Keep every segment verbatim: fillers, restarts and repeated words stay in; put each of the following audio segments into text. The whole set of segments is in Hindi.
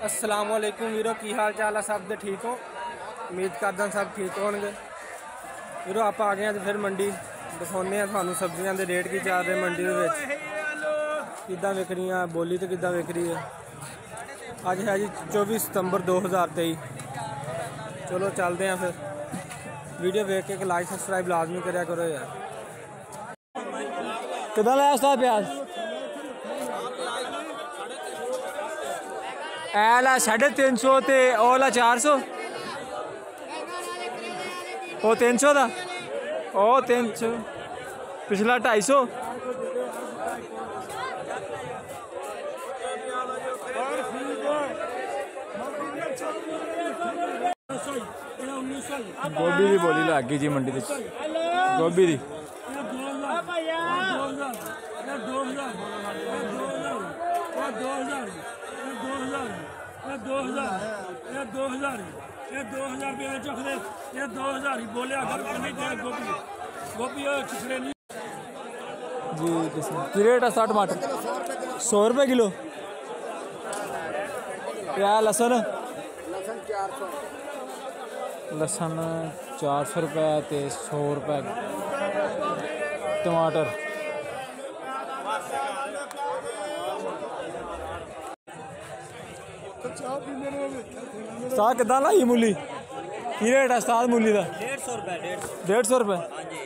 अस्सलाम वालेकुम वीरो, की हाल चाल है? सब दे ठीक हो? उम्मीद करदा सब ठीक होणगे। वीरो आप आ गए फिर मंडी दिखाने थानू सब्जियां दे रेट की चल रहे मंडी दे विच, किद्दां विक रही बोली तो किद्दां विक रही है। अज है जी चौबी सितंबर दो हज़ार तेई। चलो चलते हैं फिर, वीडियो देख के लाइक सब्सक्राइब लाजमी करा करो यार। कितना लाया उस्ताद प्याज? ऐला साढ़े तीन सौ ते ओला चार सौ, ओ तीन सौ का, ओ तीन सौ पिछला ढाई सौ। गोभी की बोली लग गई जी मंडी गोभी की। दो हजार ये दो हजार ये दो हजार रुपये चखले ये दो हजार ही बोले गोभी गोभी चखले नहीं जी। की रेट है साठ टमाटर? सौ रुपये किलो। क्या लसन? लसन चार सौ रुपये ते सौ रुपये टमाटर। उस्ताद कितना लाई मूली? की रेट है उस्ताद मूली का? डेढ़ सौ रुपये। डेढ़ सौ रुपये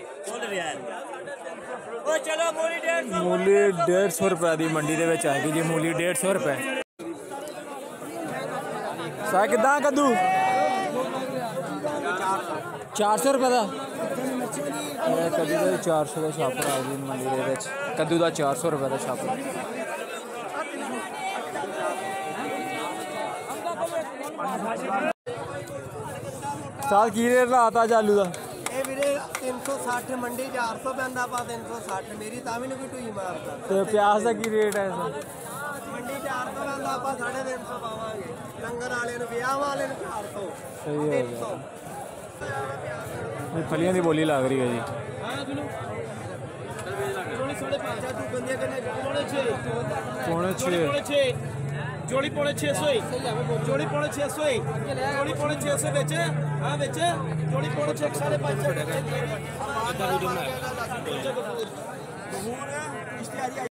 मूली डेढ़ सौ रुपये की मंडी के आएगी जी। मूली डेढ़ सौ रुपये। उस्ताद कितना कद्दू? चार सौ रुपये का कद्दू का चार सौ का छापर आ गई मंडी के कद्दू का चार सौ रुपये का छापर। साल की रेट लाता अज आलू का? तीन सौ सठ मंडी चार सौ पैंदा पा तीन सौ सठ मेरी तावी नहीं कोई मारता। तो प्याज का की रेट है? मंडी चार सौ पैंदा पा साढ़े तीन सौ पावांगे। लंगर वाले ब्याह वाले चार सौ। सही है। फलियां की बोली लग रही है जी। पौने छे जोड़ी पौने छे सौ जोड़ी पौने छे सौ जोड़ी पौने छे सौ बेच हाँ बेच जोड़ी पौने छे साढ़े पाँच सौ।